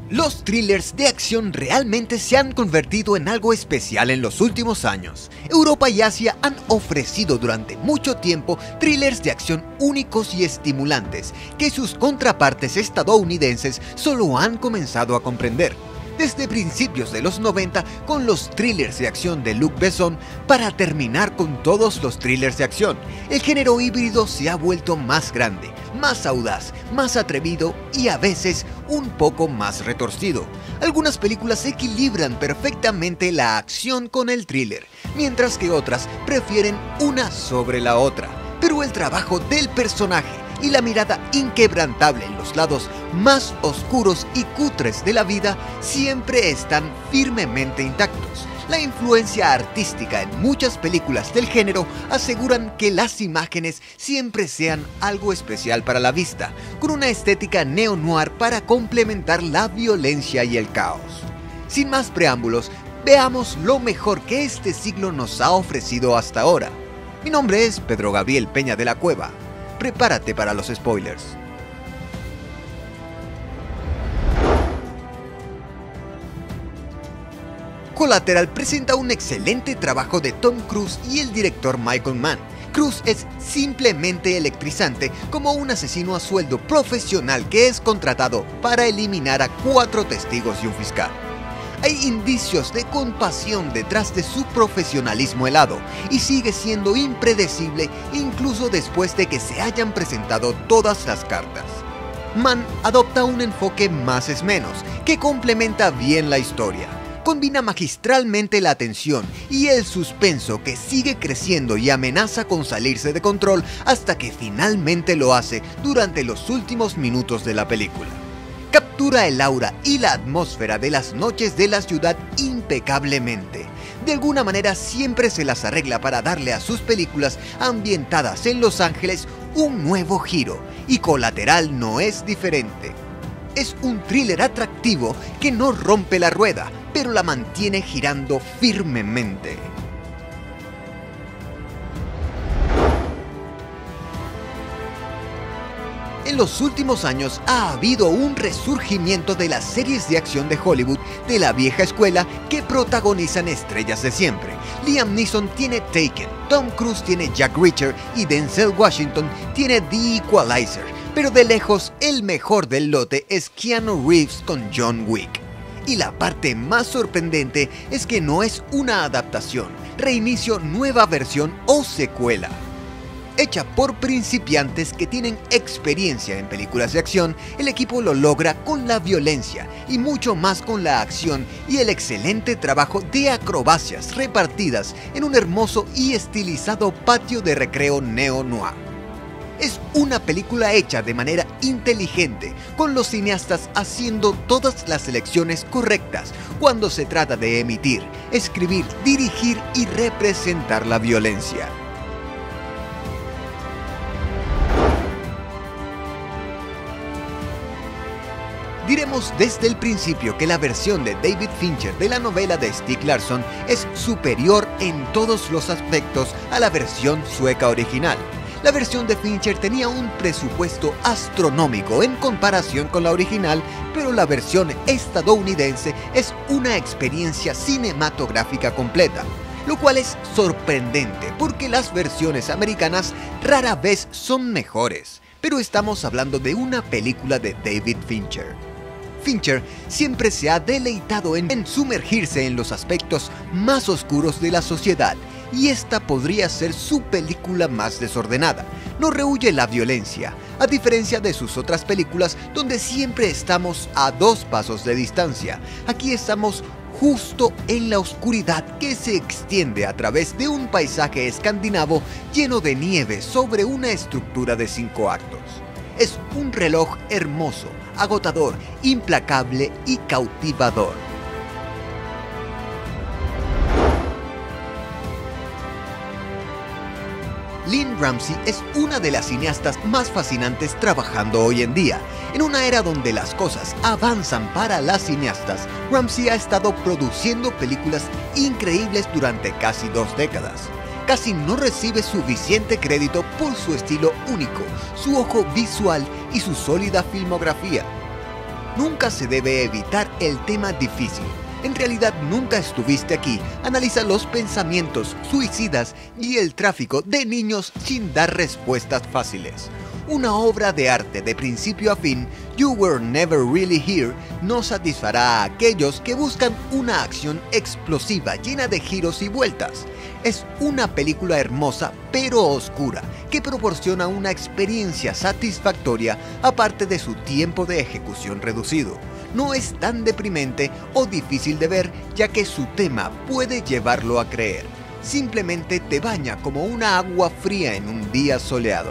Los thrillers de acción realmente se han convertido en algo especial en los últimos años. Europa y Asia han ofrecido durante mucho tiempo thrillers de acción únicos y estimulantes que sus contrapartes estadounidenses solo han comenzado a comprender. Desde principios de los 90 con los thrillers de acción de Luc Besson para terminar con todos los thrillers de acción, el género híbrido se ha vuelto más grande, más audaz, más atrevido y a veces un poco más retorcido. Algunas películas equilibran perfectamente la acción con el thriller, mientras que otras prefieren una sobre la otra. Pero el trabajo del personaje y la mirada inquebrantable en los lados más oscuros y cutres de la vida siempre están firmemente intactos. La influencia artística en muchas películas del género aseguran que las imágenes siempre sean algo especial para la vista, con una estética neo-noir para complementar la violencia y el caos. Sin más preámbulos, veamos lo mejor que este siglo nos ha ofrecido hasta ahora. Mi nombre es Pedro Gabriel Peña de la Cueva. Prepárate para los spoilers. Collateral presenta un excelente trabajo de Tom Cruise y el director Michael Mann. Cruise es simplemente electrizante como un asesino a sueldo profesional que es contratado para eliminar a 4 testigos y un fiscal. Hay indicios de compasión detrás de su profesionalismo helado y sigue siendo impredecible incluso después de que se hayan presentado todas las cartas. Mann adopta un enfoque más es menos, que complementa bien la historia. Combina magistralmente la tensión y el suspenso que sigue creciendo y amenaza con salirse de control hasta que finalmente lo hace durante los últimos minutos de la película. Captura el aura y la atmósfera de las noches de la ciudad impecablemente. De alguna manera siempre se las arregla para darle a sus películas ambientadas en Los Ángeles un nuevo giro, y Collateral no es diferente. Es un thriller atractivo que no rompe la rueda, pero la mantiene girando firmemente. En los últimos años ha habido un resurgimiento de las series de acción de Hollywood de la vieja escuela que protagonizan estrellas de siempre. Liam Neeson tiene Taken, Tom Cruise tiene Jack Reacher y Denzel Washington tiene The Equalizer, pero de lejos el mejor del lote es Keanu Reeves con John Wick. Y la parte más sorprendente es que no es una adaptación, reinicio, nueva versión o secuela. Hecha por principiantes que tienen experiencia en películas de acción, el equipo lo logra con la violencia y mucho más con la acción y el excelente trabajo de acrobacias repartidas en un hermoso y estilizado patio de recreo neo-noir. Es una película hecha de manera inteligente, con los cineastas haciendo todas las elecciones correctas cuando se trata de emitir, escribir, dirigir y representar la violencia. Diremos desde el principio que la versión de David Fincher de la novela de Stieg Larsson es superior en todos los aspectos a la versión sueca original. La versión de Fincher tenía un presupuesto astronómico en comparación con la original, pero la versión estadounidense es una experiencia cinematográfica completa, lo cual es sorprendente porque las versiones americanas rara vez son mejores, pero estamos hablando de una película de David Fincher. Fincher siempre se ha deleitado en sumergirse en los aspectos más oscuros de la sociedad, y esta podría ser su película más desordenada. No rehúye la violencia, a diferencia de sus otras películas donde siempre estamos a 2 pasos de distancia. Aquí estamos justo en la oscuridad que se extiende a través de un paisaje escandinavo lleno de nieve sobre una estructura de 5 actos. Es un reloj hermoso, agotador, implacable y cautivador. Lynne Ramsay es una de las cineastas más fascinantes trabajando hoy en día. En una era donde las cosas avanzan para las cineastas, Ramsay ha estado produciendo películas increíbles durante casi 2 décadas. Casi no recibe suficiente crédito por su estilo único, su ojo visual y su sólida filmografía. Nunca se debe evitar el tema difícil. En realidad nunca estuviste aquí. Analiza los pensamientos suicidas y el tráfico de niños sin dar respuestas fáciles. Una obra de arte de principio a fin, You Were Never Really Here, no satisfará a aquellos que buscan una acción explosiva llena de giros y vueltas. Es una película hermosa pero oscura que proporciona una experiencia satisfactoria aparte de su tiempo de ejecución reducido. No es tan deprimente o difícil de ver, ya que su tema puede llevarlo a creer. Simplemente te baña como una agua fría en un día soleado.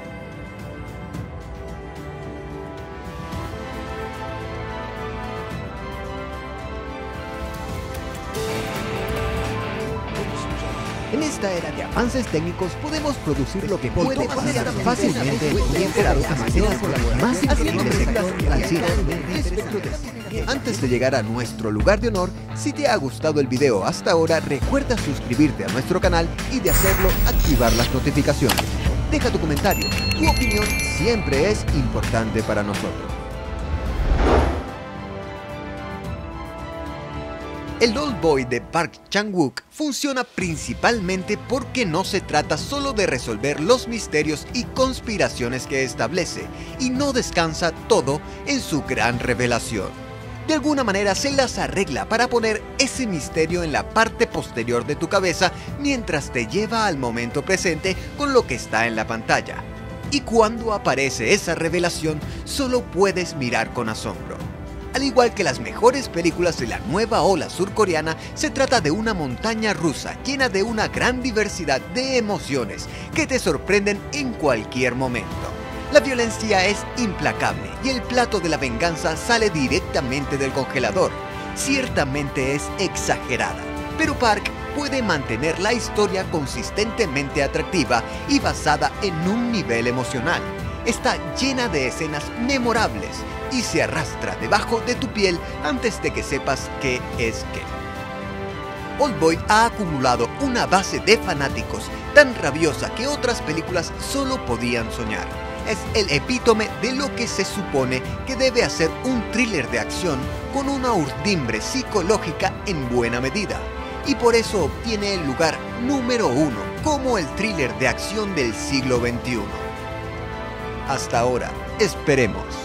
En esta era de avances técnicos podemos producir lo que puede pasar fácilmente entre las maneras más increíbles al cine. Antes de llegar a nuestro lugar de honor, si te ha gustado el video hasta ahora, recuerda suscribirte a nuestro canal y de hacerlo, activar las notificaciones. Deja tu comentario, tu opinión siempre es importante para nosotros. El Old Boy de Park Chan-wook funciona principalmente porque no se trata solo de resolver los misterios y conspiraciones que establece, y no descansa todo en su gran revelación. De alguna manera se las arregla para poner ese misterio en la parte posterior de tu cabeza mientras te lleva al momento presente con lo que está en la pantalla. Y cuando aparece esa revelación, solo puedes mirar con asombro. Al igual que las mejores películas de la nueva ola surcoreana, se trata de una montaña rusa llena de una gran diversidad de emociones que te sorprenden en cualquier momento. La violencia es implacable y el plato de la venganza sale directamente del congelador. Ciertamente es exagerada, pero Park puede mantener la historia consistentemente atractiva y basada en un nivel emocional. Está llena de escenas memorables y se arrastra debajo de tu piel antes de que sepas qué es qué. Oldboy ha acumulado una base de fanáticos tan rabiosa que otras películas solo podían soñar. Es el epítome de lo que se supone que debe hacer un thriller de acción con una urdimbre psicológica en buena medida, y por eso obtiene el lugar número 1 como el thriller de acción del siglo XXI. Hasta ahora, esperemos.